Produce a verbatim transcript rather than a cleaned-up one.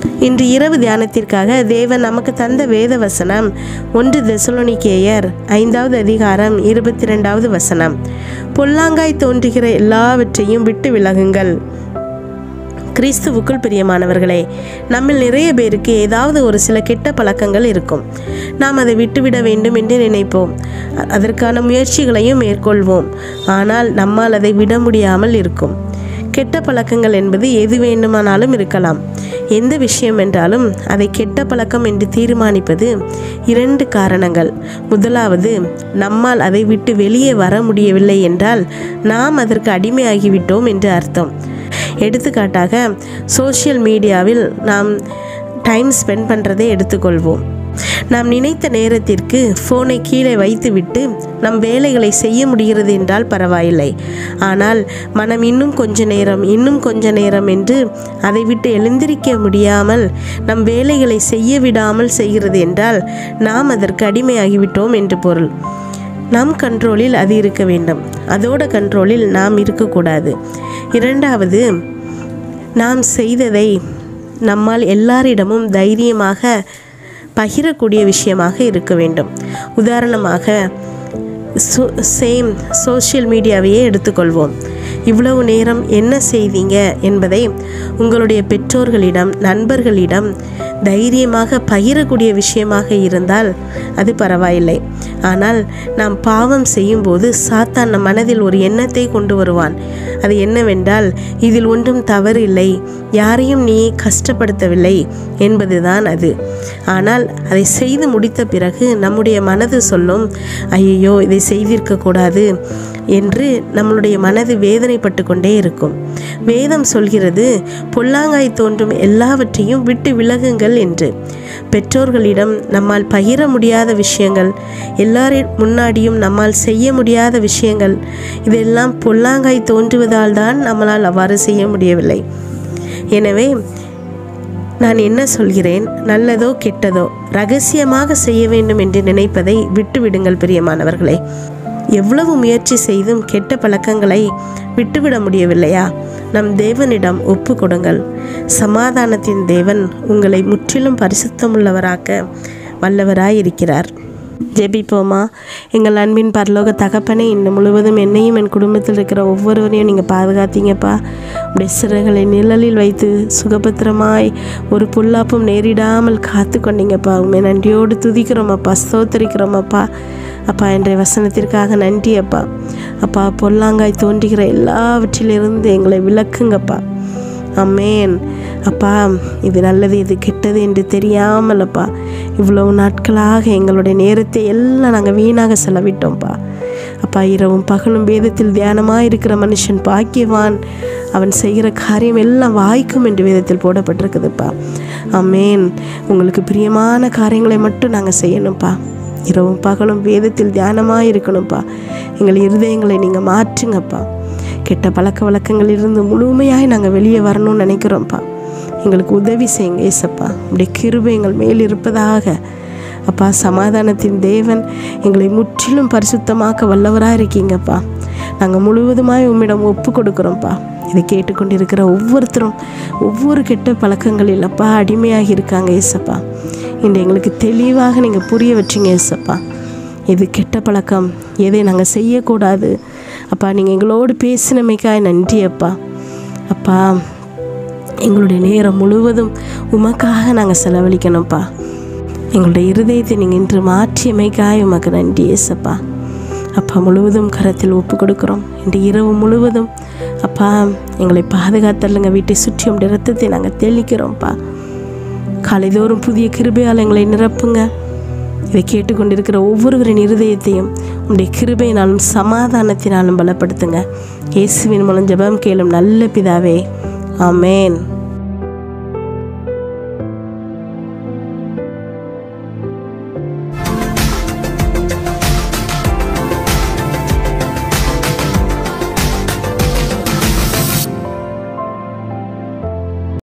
இன்று இரவு தியானத்திற்காக தேவன் நமக்கு தந்த வேத வசனம் ஒன்று தெசலோனிக்கேயர் ஐந்தாவது அதிகாரம் இருபத்தி ரெண்டாவது வசனம். பொல்லாங்காய் தோன்றுகிற எல்லாவற்றையும் விட்டு விலகுங்கள். கிறிஸ்துவுக்குள் பிரியமானவர்களே, நம்மில் நிறைய பேருக்கு ஏதாவது ஒரு சில கெட்ட பழக்கங்கள் இருக்கும். நாம் அதை விட்டுவிட வேண்டும் என்று நினைப்போம். அதற்கான முயற்சிகளையும் மேற்கொள்வோம். ஆனால் நம்மால் அதை விட முடியாமல் இருக்கும். கெட்ட பழக்கங்கள் என்பது எது வேண்டுமானாலும் இருக்கலாம். எந்த விஷயம் என்றாலும் அதை கெட்ட பழக்கம் என்று தீர்மானிப்பது இரண்டு காரணங்கள். முதலாவது, நம்மால் அதை விட்டு வெளியே வர முடியவில்லை என்றால் நாம் அதற்கு அடிமையாகிவிட்டோம் என்று அர்த்தம். எடுத்துக்காட்டாக, சோஷியல் மீடியாவில் நாம் டைம் ஸ்பெண்ட் பண்ணுறதை எடுத்துக்கொள்வோம். நாம் நினைத்த நேரத்திற்கு ஃபோனை கீழே வைத்துவிட்டு நம் வேலைகளை செய்ய முடிகிறது என்றால் பரவாயில்லை. ஆனால் மனம் இன்னும் கொஞ்ச நேரம் இன்னும் கொஞ்ச நேரம் என்று அதை விட்டு எழுந்திருக்க முடியாமல் நம் வேலைகளை செய்ய விடாமல் செய்கிறது என்றால் நாம் அதற்கு அடிமையாகிவிட்டோம் என்று பொருள். நம் கண்ட்ரோலில் அது இருக்க வேண்டும். அதோட கண்ட்ரோலில் நாம் இருக்கக்கூடாது. இரண்டாவது, நாம் செய்ததை நம்மால் எல்லாரிடமும் தைரியமாக பகிரக்கூடிய விஷயமாக இருக்க வேண்டும். உதாரணமாக, சோ சேம் சோஷியல் மீடியாவையே எடுத்துக்கொள்வோம். இவ்வளவு நேரம் என்ன செய்தீங்க என்பதை உங்களுடைய பெற்றோர்களிடம், நண்பர்களிடம் தைரியமாக பகிரக்கூடிய விஷயமாக இருந்தால் அது பரவாயில்லை. ஆனால் நாம் பாவம் செய்யும்போது சாத்தான் நம் மனதில் ஒரு எண்ணத்தை கொண்டு வருவான். அது என்னவென்றால், இதில் ஒன்றும் தவறு இல்லை, யாரையும் நீ கஷ்டப்படுத்தவில்லை என்பதுதான் அது. ஆனால் அதை செய்து முடித்த பிறகு நம்முடைய மனது சொல்லும், ஐயோ இதை செய்திருக்கக்கூடாது என்று நம்மளுடைய மனது வேதனைப்பட்டு கொண்டே இருக்கும். வேதம் சொல்கிறது, பொல்லாங்காய் தோன்றும் எல்லாவற்றையும் விட்டு விலகுங்கள் என்று. பெற்றோர்களிடம் நம்மால் பகிர முடியாத விஷயங்கள், எல்லாரின் முன்னாடியும் நம்மால் செய்ய முடியாத விஷயங்கள், இதெல்லாம் பொல்லாங்காய் தோன்றுவதால் தான் நம்மளால் அவ்வாறு செய்ய முடியவில்லை. எனவே நான் என்ன சொல்கிறேன், நல்லதோ கெட்டதோ ரகசியமாக செய்ய வேண்டும் என்று நினைப்பதை விட்டுவிடுங்கள் பிரியமானவர்களே. எவ்வளவு முயற்சி செய்தும் கெட்ட பழக்கங்களை விட்டுவிட முடியவில்லையா? நம் தேவனிடம் ஒப்பு கொடுங்கள். சமாதானத்தின் தேவன் உங்களை முற்றிலும் பரிசுத்தமுள்ளவராக்க வல்லவராயிருக்கிறார். ஜெபிப்போமா. எங்கள் அன்பின் பரலோக தகப்பனே, இன்று முழுவதும் என்னையும் என் குடும்பத்தில் இருக்கிற ஒவ்வொருவரையும் நீங்கள் பாதுகாத்தீங்கப்பா. உடைய சிறகுகளை நிழலில் வைத்து சுகபத்திரமாய் ஒரு புல்லாப்பும் நேரிடாமல் காத்து கொண்டீங்கப்பா. உண்மை நன்றியோடு துதிக்கிறோமப்பா, ஸ்தோத்தரிக்கிறோமப்பா. அப்பா, இன்றைய வசனத்திற்காக நன்றி அப்பா. அப்பா, பொல்லாங்காய் தோன்றுகிற எல்லாவற்றிலிருந்து எங்களை விலக்குங்கப்பா. ஆமென். அப்பா, இது நல்லது இது கெட்டது என்று தெரியாமல் அப்பா இவ்வளவு நாட்களாக எங்களுடைய நேரத்தை எல்லாம் நாங்கள் வீணாக செலவிட்டோம்ப்பா. அப்பா, இரவும் பகலும் வேதத்தில் தியானமாக இருக்கிற மனுஷன் பாக்கியவான், அவன் செய்கிற காரியம் எல்லாம் வாய்க்கும் என்று வேதத்தில் போடப்பட்டிருக்குதுப்பா. ஆமென். உங்களுக்கு பிரியமான காரியங்களை மட்டும் நாங்கள் செய்யணும்ப்பா. இரவும் பகலும் வேதத்தில் தியானமாக இருக்கணும்ப்பா. எங்கள் இருதயங்களை நீங்கள் மாற்றுங்கப்பா. கெட்ட பழக்க வழக்கங்களிலிருந்து முழுமையாய் நாங்கள் வெளியே வரணும்னு நினைக்கிறோம்ப்பா. எங்களுக்கு உதவி செய்யுங்க ஏசப்பா. உடைய கிருபை எங்கள் மேல் இருப்பதாக. அப்பா, சமாதானத்தின் தேவன் எங்களை முற்றிலும் பரிசுத்தமாக்க வல்லவராக இருக்கீங்கப்பா. நாங்கள் முழுவதுமாய் உம்மிடம் ஒப்பு கொடுக்குறோம்ப்பா. இதை கேட்டுக்கொண்டிருக்கிற ஒவ்வொருத்தரும் ஒவ்வொரு கெட்ட பழக்கங்களில் அப்பா அடிமையாகி இருக்காங்க ஏசப்பா. இன்று எங்களுக்கு தெளிவாக நீங்கள் புரிய வச்சிங்க ஏசப்பா. இது கெட்ட பழக்கம், எதை நாங்கள் செய்யக்கூடாது அப்பா. நீங்கள் எங்களோடு பேசினமைக்காய் நன்றி அப்பா. அப்பா, எங்களுடைய நேரம் முழுவதும் உமக்காக நாங்கள் செலவழிக்கணும்ப்பா. எங்களுடைய இருதயத்தை நீங்கள் இன்று மாற்றியமைக்காய் உமக்கு நன்றி ஏசப்பா. அப்பா, முழுவதும் கரத்தில் ஒப்பு கொடுக்குறோம். இன்று இரவு முழுவதும் அப்பா எங்களை பாதுகாத்தல்லுங்க. வீட்டை சுற்றி உடைய இரத்தத்தை நாங்கள் தெளிக்கிறோம்ப்பா. காலைதோறும் புதிய கிருபையால் எங்களை நிரப்புங்க. இதை கேட்டுக்கொண்டிருக்கிற ஒவ்வொருவரின் இருதயத்தையும் உடைய கிருபையினாலும் சமாதானத்தினாலும் பலப்படுத்துங்க. இயேசுவின் மூலம் ஜெபம் கேளும் நல்ல பிதாவே. ஆமென்.